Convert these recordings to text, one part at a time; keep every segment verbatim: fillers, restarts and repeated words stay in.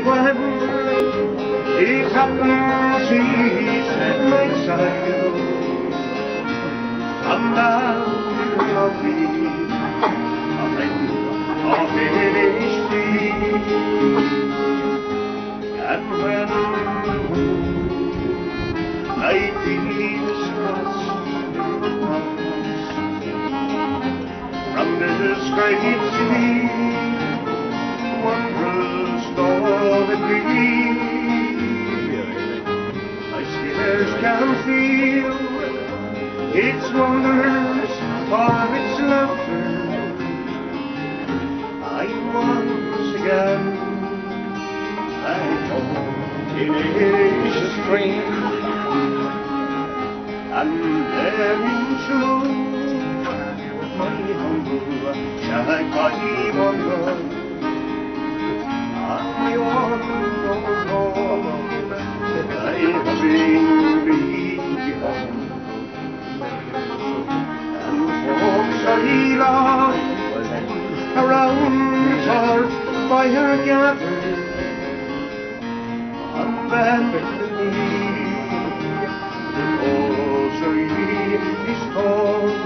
when it happens, he set my sail from down lovely Isle of Innisfree. And when night beams across from this great sea, wondrous though it be, I scarce can feel its wonders or its laughter. I'm once again back home in Innishfree, and then into my humble shack I wander. I wonder I bring me home, and folks I love around the hearth fire gathered, and then the rosary is told.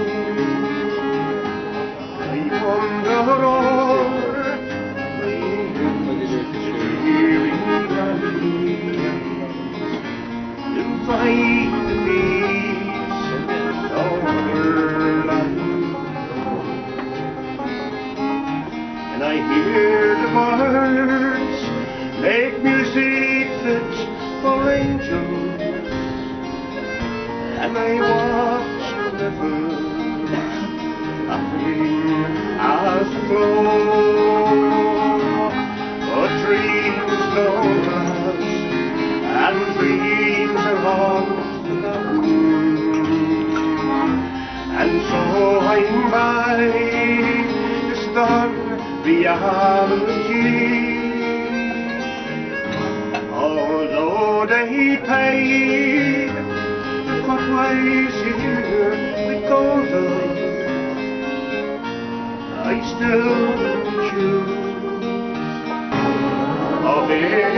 I wander o'er the cheering valleys to find the peace of our land. And I hear the birds make music fit for angels, and I watch the rivers laughing as they flow. But dreams don't last, and dreams are lost in the moon. And so I'm by the stern reality, although they paid what ways here with golden, I still choose of it.